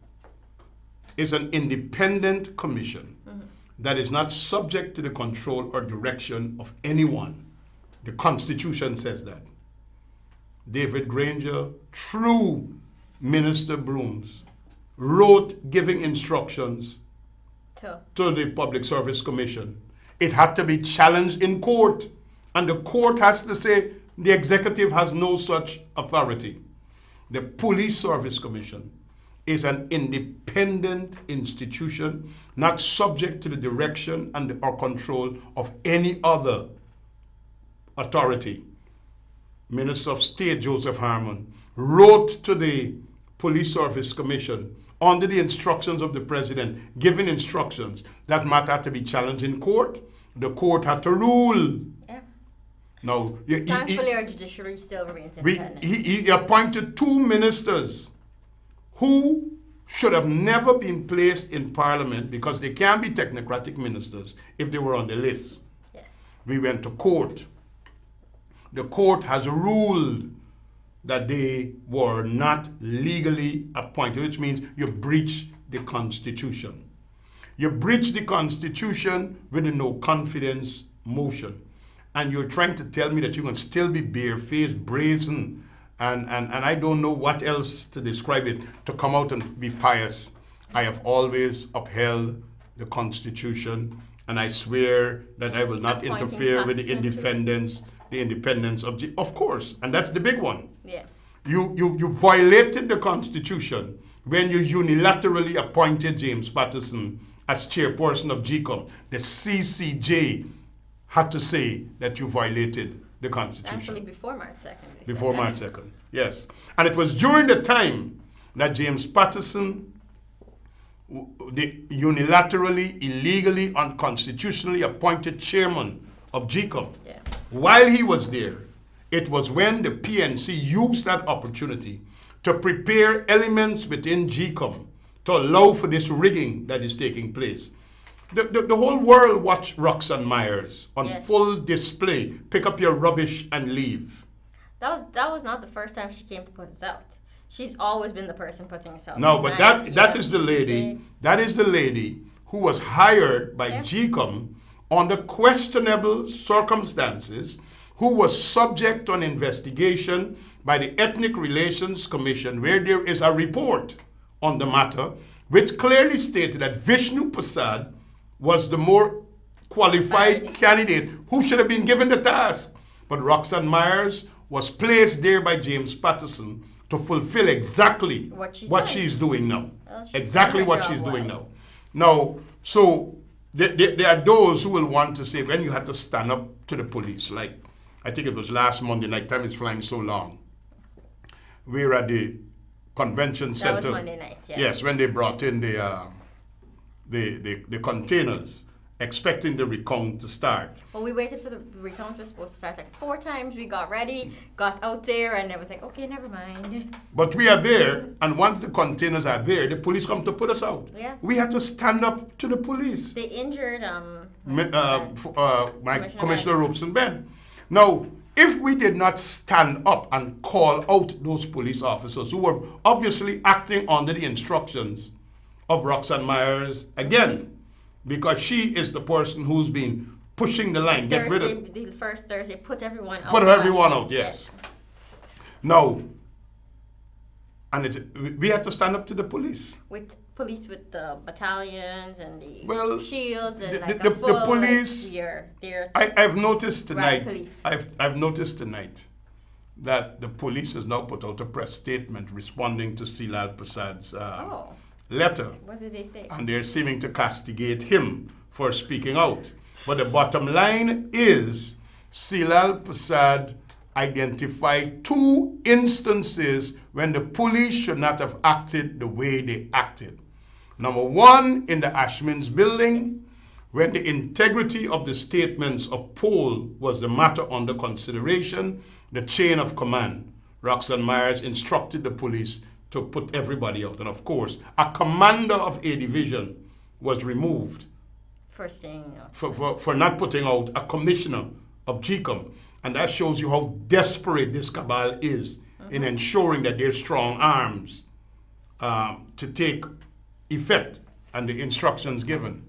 is an independent commission mm-hmm. that is not subject to the control or direction of anyone. The Constitution says that. David Granger, through Minister Brooms, wrote giving instructions to. to the Public Service Commission. It had to be challenged in court. And the court has to say the executive has no such authority. The Police Service Commission is an independent institution, not subject to the direction and the, or control of any other authority. Minister of State Joseph Harmon wrote to the Police Service Commission under the instructions of the president, giving instructions that matter had to be challenged in court. The court had to rule. Yeah. Now, he,
thankfully,
he,
our judiciary still remains
we,
independent.
He, he appointed two ministers who should have never been placed in parliament because they can't be technocratic ministers if they were on the list.
Yes.
We went to court. The court has ruled that they were not legally appointed, which means you breach the Constitution. You breach the Constitution with a no confidence motion. And you're trying to tell me that you can still be barefaced, brazen, and, and, and I don't know what else to describe it, to come out and be pious. I have always upheld the Constitution, and I swear that I will not
Appointing
interfere with the independence, the independence of, G of course, and that's the big one.
Yeah.
You, you, you violated the Constitution when you unilaterally appointed James Patterson as chairperson of G COM. The C C J had to say that you violated the Constitution.
Actually, before March second.
Before March second, yes. And it was during the time that James Patterson, the unilaterally, illegally, unconstitutionally appointed chairman of G COM,
yeah.
while he was there, it was when the P N C used that opportunity to prepare elements within G COM to allow for this rigging that is taking place. The, the, the whole world watched Roxanne Myers on yes. full display. Pick up your rubbish and leave.
That was that was not the first time she came to put us out. She's always been the person putting herself.
No, but that
yeah,
that is the lady. That is the lady who was hired by
yeah.
G COM under questionable circumstances, who was subject to an investigation by the Ethnic Relations Commission, where there is a report on the matter, which clearly stated that Vishnu Prasad was the more qualified uh, candidate who should have been given the task. But Roxanne Myers was placed there by James Patterson to fulfill exactly
what, she
what she's doing now.
Well, she's
exactly what she's
well.
doing now. Now, so there, there, there are those who will want to say, when you had to stand up to the police, like I think it was last Monday night, time is flying so long. We were at the convention
that
center.
Was Monday night, yes.
Yes, when they brought in the, um, the, the, the containers, expecting the recount to start.
Well, we waited for the recount. Was supposed to start like four times. We got ready, got out there, and it was like, okay, never mind.
But we are there, and once the containers are there, the police come to put us out.
Yeah.
We had to stand up to the police.
They injured um.
Mi- uh, f- uh, my
Commissioner,
Commissioner Robeson Ben. Now, if we did not stand up and call out those police officers who were obviously acting under the instructions of Roxanne Myers again, because she is the person who's been pushing the line. Get
Thursday,
rid of
the first Thursday, put everyone out.
Put everyone out, yes.
yes.
Now, and it, we had to stand up to the police.
With police with the battalions and the
well,
shields and
the,
like
the,
a full,
the police.
Like, they're, they're
I, I've noticed tonight.
police.
I've I've noticed tonight that the police has now put out a press statement responding to Silal Prasad's uh,
oh.
letter.
What did they say?
And they're seeming to castigate him for speaking out. But the bottom line is Silal Prasad identified two instances when the police should not have acted the way they acted. Number one, in the Ashman's building, when the integrity of the statements of poll was the matter under consideration, the chain of command, Roxanne Myers instructed the police to put everybody out. And of course, a commander of a division was removed
for, saying, uh,
for, for, for not putting out a commissioner of G COM. And that shows you how desperate this cabal is mm-hmm. in ensuring that there's strong arms um, to take effect and the instructions given.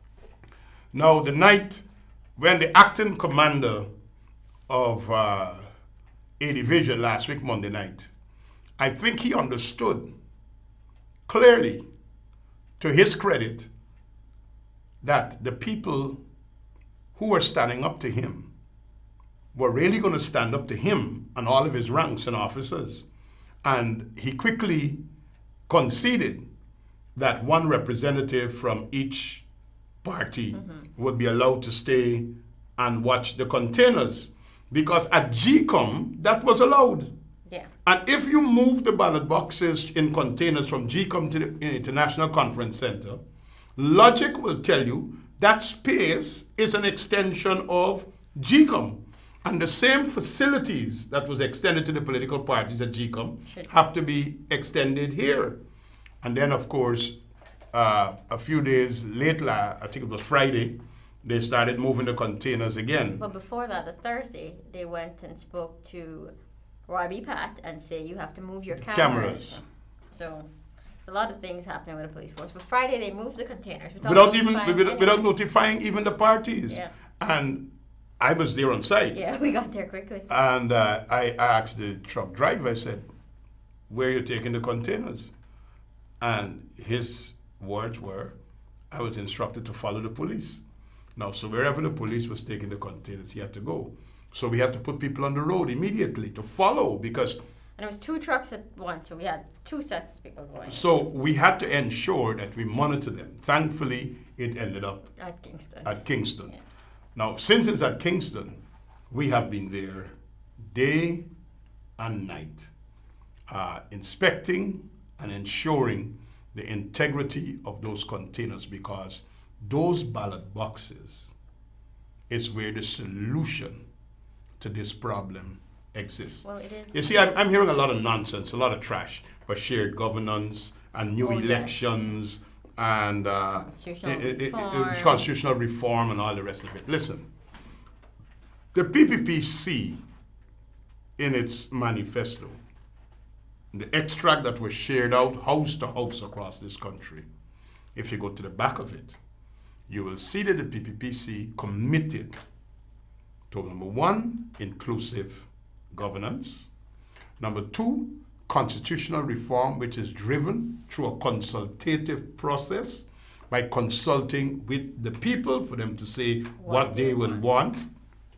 Now, the night when the acting commander of uh, a division last week, Monday night, I think he understood clearly, to his credit, that the people who were standing up to him were really going to stand up to him and all of his ranks and officers. And he quickly conceded that one representative from each party mm-hmm. would be allowed to stay and watch the containers. Because at G COM, that was allowed.
Yeah.
And if you move the ballot boxes in containers from G COM to the International Conference Center, logic will tell you that space is an extension of G COM. And the same facilities that was extended to the political parties at G COM Should. have to be extended here. And then, of course, uh, a few days later, I think it was Friday, they started moving the containers again.
But before that, the Thursday, they went and spoke to Robbie Pat and say you have to move your cameras. cameras. So it's a lot of things happening with the police force. But Friday, they moved the containers without,
without even without, without
anyone.
notifying even the parties.
Yeah.
And I was there on site.
Yeah, we got there quickly.
And uh, I asked the truck driver, I said, where are you taking the containers? And his words were, I was instructed to follow the police. Now, so wherever the police was taking the containers, he had to go. So we had to put people on the road immediately to follow because...
And it was two trucks at once, so we had two sets of people going.
So we had to ensure that we monitor them. Thankfully, it ended up...
At Kingston.
At Kingston.
Yeah.
Now, since it's at Kingston, we have been there day and night, uh, inspecting and ensuring the integrity of those containers, because those ballot boxes is where the solution to this problem exists.
Well, it is.
You see, I'm, I'm hearing a lot of nonsense, a lot of trash about shared governance and new
oh,
elections. Yes. And uh,
constitutional,
it, it,
reform.
It, constitutional reform and all the rest of it. Listen, the P P P C in its manifesto the extract that was shared out house to house across this country, if you go to the back of it, you will see that the P P P C committed to, number one, inclusive governance, number two, constitutional reform, which is driven through a consultative process by consulting with the people for them to say what, what they, they will want. want.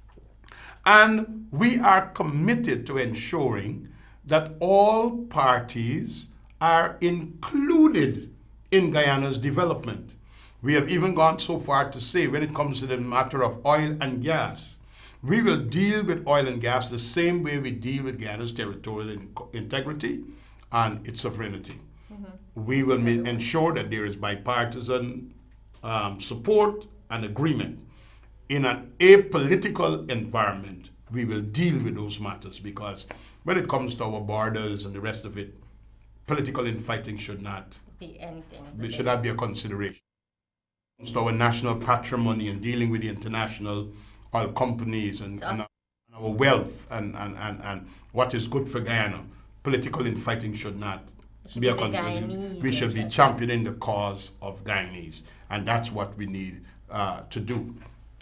And we are committed to ensuring that all parties are included in Guyana's development. We have even gone so far to say, when it comes to the matter of oil and gas, we will deal with oil and gas the same way we deal with Guyana's territorial in integrity and its sovereignty. Mm-hmm. We will ma- ensure that there is bipartisan um, support and agreement. In an apolitical environment, we will deal with those matters, because when it comes to our borders and the rest of it, political infighting should not
be anything.
It should not be a consideration. When it comes to our national patrimony and dealing with the international oil companies and, and our wealth and, and, and, and what is good for Guyana, political infighting should not
should
be a
be
consideration. We should be championing the cause of Guyanese, and that's what we need uh, to do.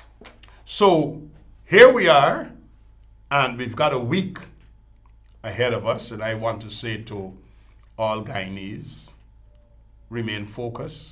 So here we are, and we've got a week ahead of us, and I want to say to all Guyanese, remain focused.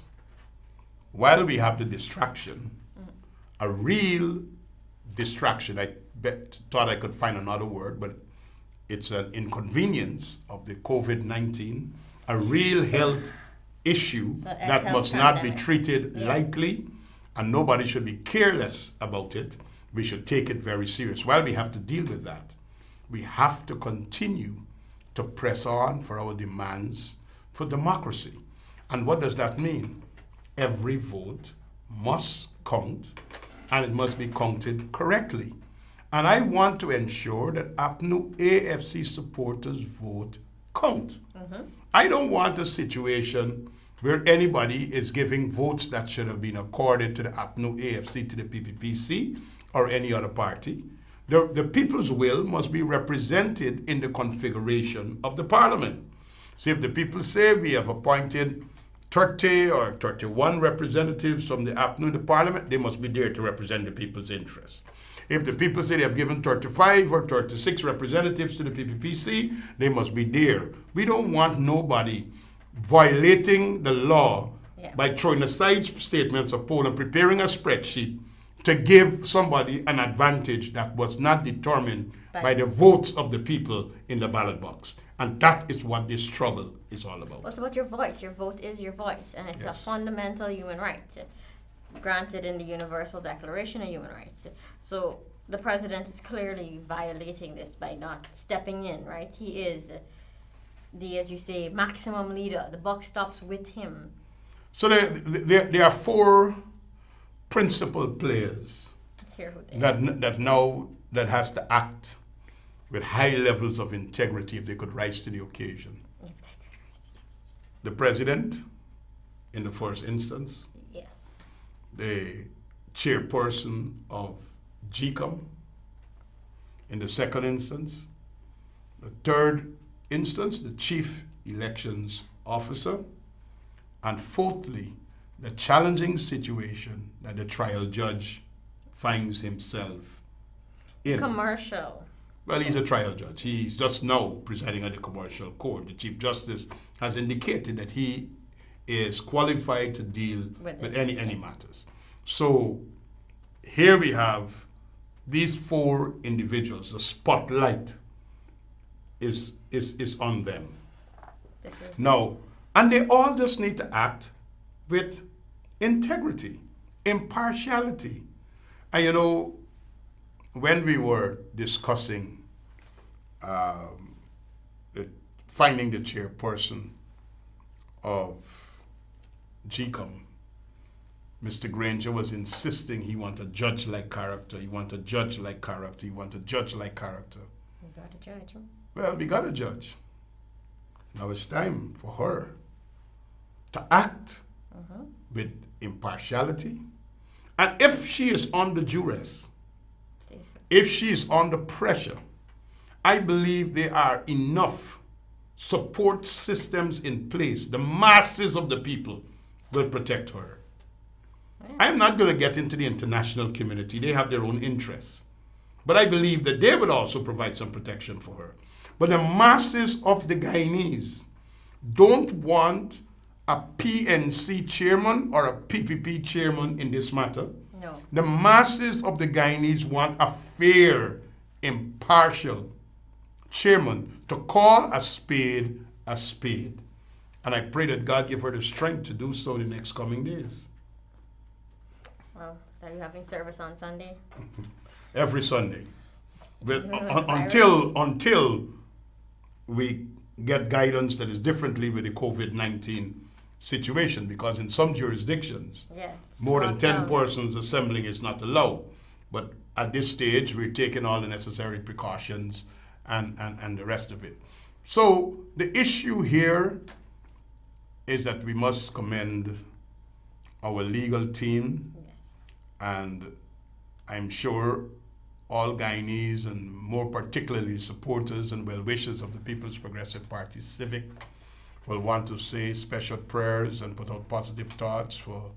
While we have the distraction, mm. a real distraction, I bet, thought I could find another word, but it's an inconvenience of the COVID nineteen, a real health issue so that health must pandemic. not be treated yeah. lightly, and nobody should be careless about it. We should take it very serious. While we have to deal with that, we have to continue to press on for our demands for democracy. And what does that mean? Every vote must count, and it must be counted correctly. And I want to ensure that A P N U A F C supporters' vote count. Mm-hmm. I don't want a situation where anybody is giving votes that should have been accorded to the A P N U A F C, to the P P P C, or any other party. The, the people's will must be represented in the configuration of the parliament. So if the people say we have appointed thirty or thirty-one representatives from the A P N U in the parliament, they must be there to represent the people's interests. If the people say they have given thirty-five or thirty-six representatives to the P P P C, they must be there. We don't want nobody violating the law yeah. by throwing aside statements of poll and preparing a spreadsheet to give somebody an advantage that was not determined by, by the votes of the people in the ballot box. And that is what this struggle is all about.
Well, it's about your voice. Your vote is your voice, and it's yes. a fundamental human right, granted in the Universal Declaration of Human Rights. So the president is clearly violating this by not stepping in, right? He is the, as you say, maximum leader. The buck stops with him. So there,
there, there are four principal players that, that now that has to act with high levels of integrity if they could rise to the occasion. The president, in the first instance.
Yes.
The chairperson of G C O M, in the second instance. The third instance, the chief elections officer. And fourthly, the challenging situation that the trial judge finds himself in.
Commercial.
Well, he's a trial judge. He's just now presiding at the commercial court. The Chief Justice has indicated that he is qualified to deal with, with any, any matters. So here we have these four individuals. The spotlight is, is, is on them.
This is
now, and they all just need to act with integrity, impartiality. And you know, when we were discussing um, the, finding the chairperson of G C O M, Mister Granger was insisting he want a judge-like character, he want a judge-like character, he want a judge-like character.
We got a judge. Huh?
Well, we got a judge. Now it's time for her to act uh-huh. with impartiality. And if she is under duress, if she is under pressure, I believe there are enough support systems in place, the masses of the people will protect her. I'm not going to get into the international community. They have their own interests. But I believe that they would also provide some protection for her. But the masses of the Guyanese don't want a P N C chairman or a P P P chairman in this matter.
No.
The masses of the Guyanese want a fair, impartial chairman to call a spade a spade. And I pray that God give her the strength to do so in the next coming days.
Well, are you having service on Sunday?
Every Sunday. But un- until, until we get guidance that is differently with the COVID nineteen situation, because in some jurisdictions,
yeah,
more than ten
down.
persons assembling is not allowed. But at this stage, we're taking all the necessary precautions and, and, and the rest of it. So the issue here is that we must commend our legal team,
yes.
and I'm sure all Guyanese, and more particularly supporters and well-wishers of the People's Progressive Party Civic, will want to say special prayers and put out positive thoughts for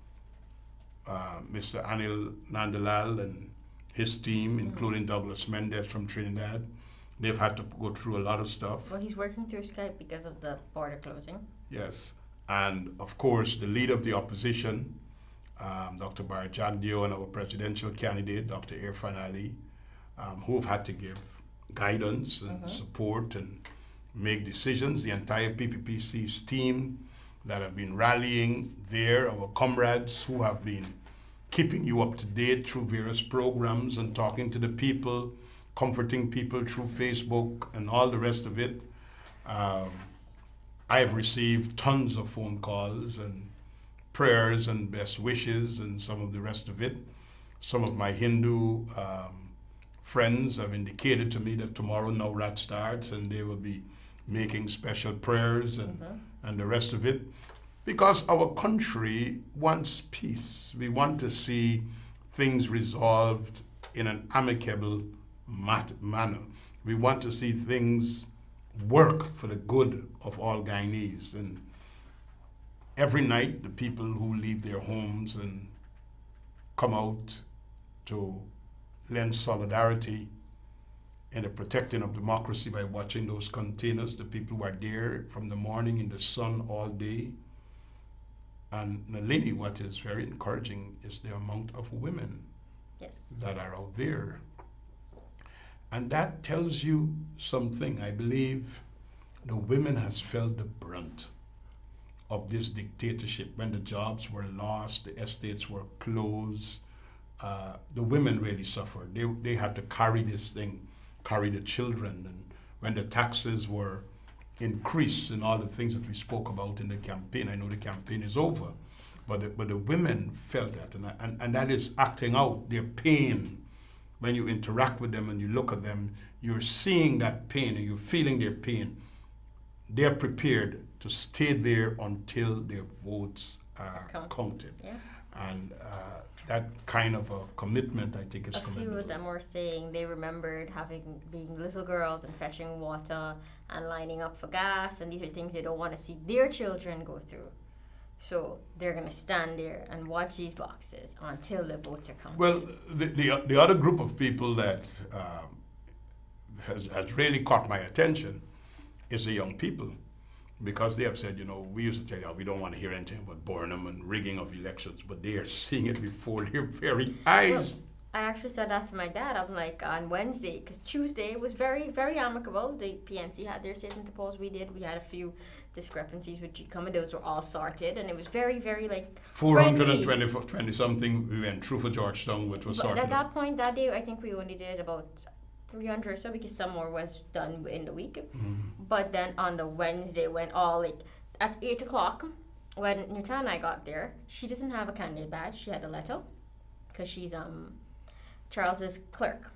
uh, Mister Anil Nandalal and his team, mm-hmm. including Douglas Mendez from Trinidad. They've had to go through a lot of stuff.
Well, he's working through Skype because of the border closing.
Yes. And, of course, the leader of the opposition, um, Doctor Barry Jagdeo, and our presidential candidate, Doctor Irfan Ali, um, who have had to give guidance and mm-hmm. support and make decisions. The entire P P P C's team that have been rallying there, our comrades who have been keeping you up to date through various programs and talking to the people, comforting people through Facebook and all the rest of it. Um, I've received tons of phone calls and prayers and best wishes and some of the rest of it. Some of my Hindu um, friends have indicated to me that tomorrow Navrat starts and they will be making special prayers and, mm-hmm. and the rest of it. Because our country wants peace. We want to see things resolved in an amicable mat- manner. We want to see things work for the good of all Guyanese. And every night, the people who leave their homes and come out to lend solidarity in the protecting of democracy by watching those containers, the people who are there from the morning in the sun all day. And Nalinie, what is very encouraging is the amount of women
yes.
that are out there. And that tells you something. I believe the women has felt the brunt of this dictatorship when the jobs were lost, the estates were closed. Uh, the women really suffered. They, they had to carry this thing, carry the children. And when the taxes were increased and all the things that we spoke about in the campaign, I know the campaign is over, but the, but the women felt that. And, and, and that is acting out their pain. When you interact with them and you look at them, you're seeing that pain and you're feeling their pain. They're prepared to stay there until their votes are
Count.
counted.
Yeah.
And uh, that kind of a commitment, I think, is
a
commendable.
few of them were saying they remembered having being little girls and fetching water and lining up for gas, and these are things they don't want to see their children go through. So they're going to stand there and watch these boxes until the votes are counted.
Well, the, the, the other group of people that um, has, has really caught my attention is the young people, because they have said, you know, we used to tell you we don't want to hear anything about Burnham and rigging of elections, but they are seeing it before their very eyes.
Well, I actually said that to my dad. I'm like, on Wednesday, because Tuesday was very, very amicable. The P N C had their statement to pose. We did. We had a few discrepancies with G C O M, and those were all sorted, and it was very, very, like,
four hundred twenty, twenty something we went through for Georgetown, which was
but
sorted.
At that point, that day, I think we only did about three hundred or so, because some more was done in the week.
Mm-hmm.
But then on the Wednesday, when all, like, at eight o'clock, when Newton and I got there, she doesn't have a candidate badge. She had a letter, because she's um Charles's clerk.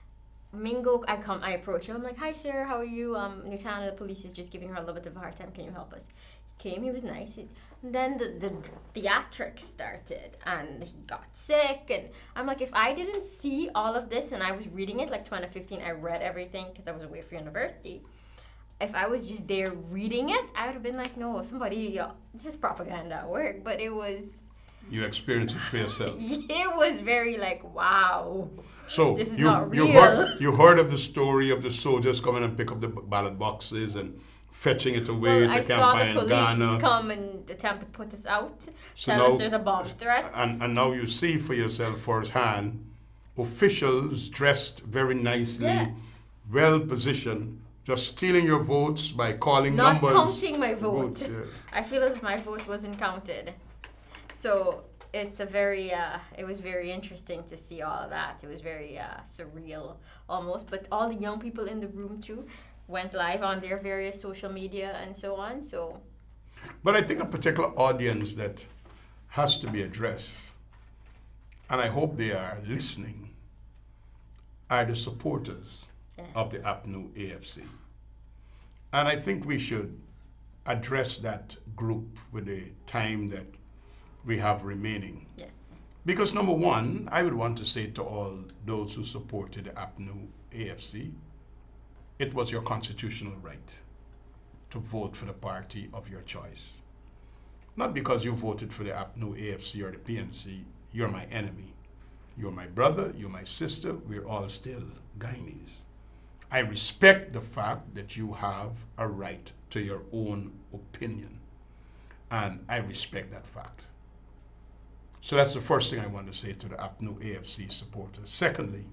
Mingo, I come, I approach him. I'm like, "Hi, sir. How are you? Um, Newton, the police is just giving her a little bit of a hard time. Can you help us?" He came. He was nice. He, then the the theatrics started, and he got sick. And I'm like, if I didn't see all of this, and I was reading it like twenty fifteen, I read everything because I was away for university. if I was just there reading it, I would have been like, no, somebody, uh, this is propaganda at work. But it was...
You experienced it for yourself.
It was very like, wow.
So
this is
you,
not real.
You heard, you heard of the story of the soldiers coming and pick up the ballot boxes and fetching it away
well,
to
I saw the
campaign in
police
Ghana.
come and attempt to put us out,
So
tell
now-
us there's a bomb threat.
And, and now you see for yourself firsthand officials dressed very nicely,
Yeah.
well positioned, just stealing your votes by calling
Not
numbers.
counting my vote.
Votes, yeah.
I feel as if my vote wasn't counted. So it's a very, uh, it was very interesting to see all of that. It was very uh, surreal almost. But all the young people in the room too went live on their various social media and so on. So,
But I think a particular audience that has to be addressed, and I hope they are listening, are the supporters
yeah.
of the A P N U A F C. And I think we should address that group with the time that we have remaining.
Yes.
Because number one, I would want to say to all those who supported the A P N U A F C, it was your constitutional right to vote for the party of your choice. Not because you voted for the A P N U A F C or the P N C, you're my enemy. You're my brother, you're my sister, we're all still Guyanese. I respect the fact that you have a right to your own opinion, and I respect that fact. So that's the first thing I want to say to the A P N U A F C supporters. Secondly,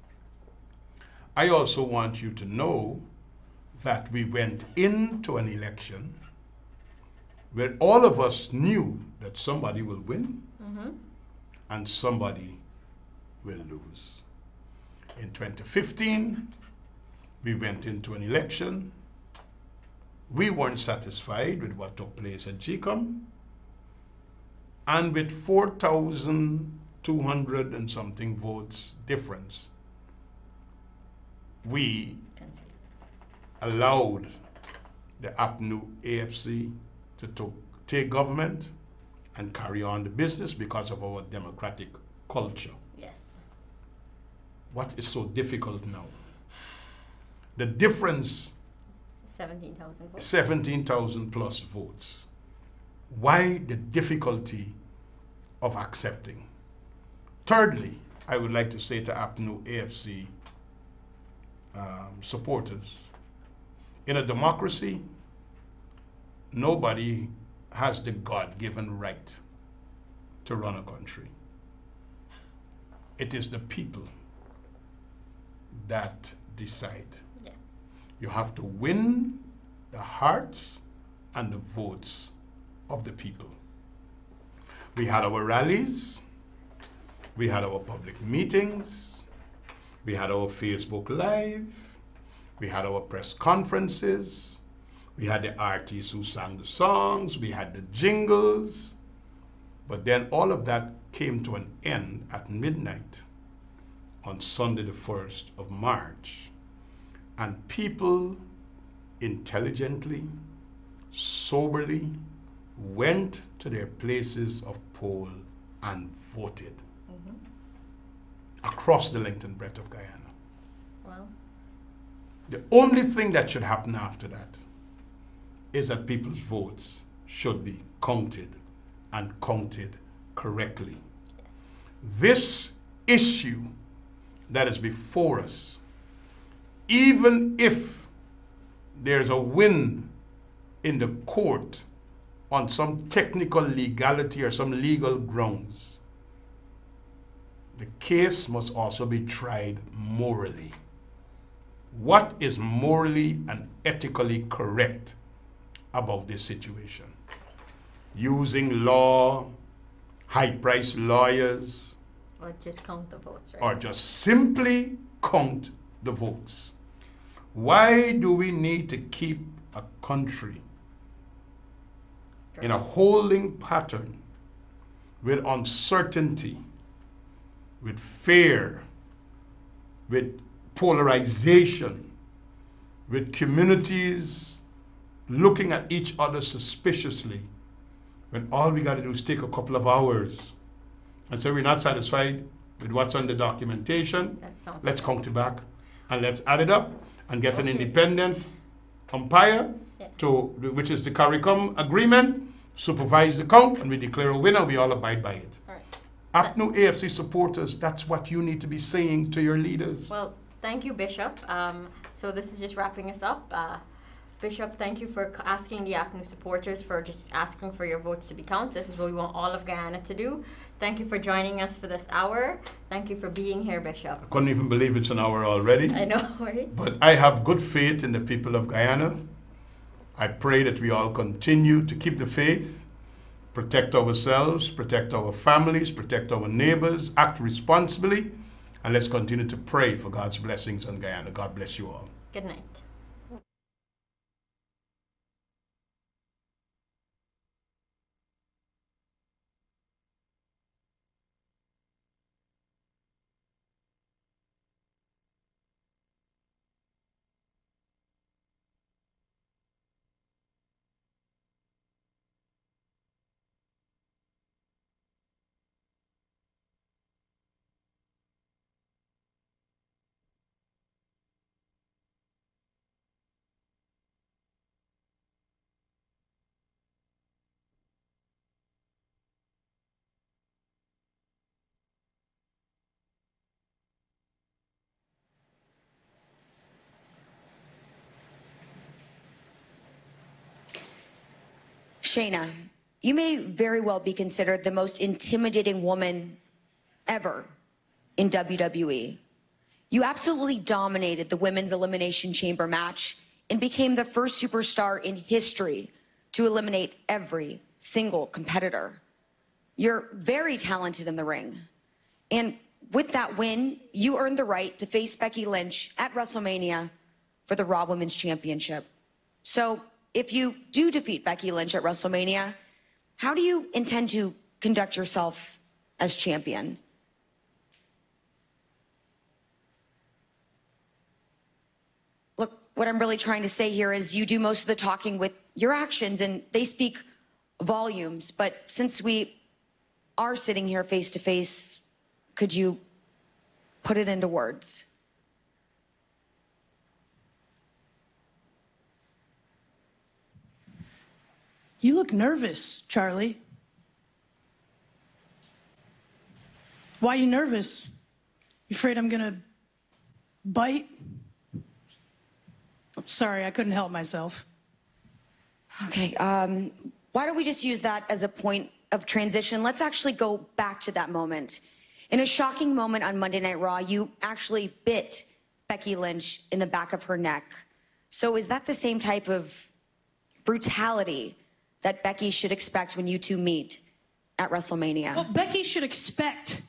I also want you to know that we went into an election where all of us knew that somebody will win
Mm-hmm.
and somebody will lose. In twenty fifteen, we went into an election. We weren't satisfied with what took place at G COM. And with four thousand two hundred and something votes difference, we allowed the A P N U A F C to, to take government and carry on the business because of our democratic culture.
Yes.
What is so difficult now? The difference,
seventeen thousand votes.
seventeen thousand plus votes. Why the difficulty of accepting? Thirdly, I would like to say to A P N U A F C um, supporters, in a democracy, nobody has the God-given right to run a country. It is the people that decide.
Yes.
You have to win the hearts and the votes of the people. We had our rallies, we had our public meetings, we had our Facebook Live, we had our press conferences, we had the artists who sang the songs, we had the jingles, but then all of that came to an end at midnight on Sunday the first of March. And people intelligently, soberly went to their places of poll and voted
Mm-hmm.
across the length and breadth of Guyana.
Well,
The only thing that should happen after that is that people's votes should be counted and counted correctly.
yes.
This issue that is before us, even if there's a win in the court on some technical legality or some legal grounds, the case must also be tried morally. What is morally and ethically correct about this situation? Using law, high-priced lawyers,
Or just count the votes, right?
or just simply count the votes? Why do we need to keep a country in a holding pattern with uncertainty, with fear, with polarization, with communities looking at each other suspiciously, when all we got to do is take a couple of hours and say we're not satisfied with what's on the documentation,
Let's count
let's
it.
count it back and let's add it up and get an
Okay.
independent umpire,
yeah.
to which is the CARICOM agreement, supervise the count, and we declare a winner. We all abide by it.
All right.
A P N U A F C supporters, that's what you need to be saying to your leaders.
Well, thank you, Bishop. Um, so this is just wrapping us up. Uh, Bishop, thank you for asking the A P N U supporters for just asking for your votes to be counted. This is what we want all of Guyana to do. Thank you for joining us for this hour. Thank you for being here, Bishop.
I couldn't even believe it's an hour already.
I know, right?
But I have good faith in the people of Guyana. I pray that we all continue to keep the faith, protect ourselves, protect our families, protect our neighbors, act responsibly, and let's continue to pray for God's blessings on Guyana. God bless you all.
Good night.
Shayna, you may very well be considered the most intimidating woman ever in W W E. You absolutely dominated the Women's Elimination Chamber match and became the first superstar in history to eliminate every single competitor. You're very talented in the ring. And with that win, you earned the right to face Becky Lynch at WrestleMania for the Raw Women's Championship. So, if you do defeat Becky Lynch at WrestleMania, how do you intend to conduct yourself as champion? Look, what I'm really trying to say here is you do most of the talking with your actions, and they speak volumes. But since we are sitting here face to face, could you put it into words?
You look nervous, Charlie. Why are you nervous? You afraid I'm gonna bite? Oh, sorry, I couldn't help myself.
Okay, um, why don't we just use that as a point of transition? Let's actually go back to that moment. In a shocking moment on Monday Night Raw, you actually bit Becky Lynch in the back of her neck. So is that the same type of brutality that Becky should expect when you two meet at WrestleMania?
What Becky should expect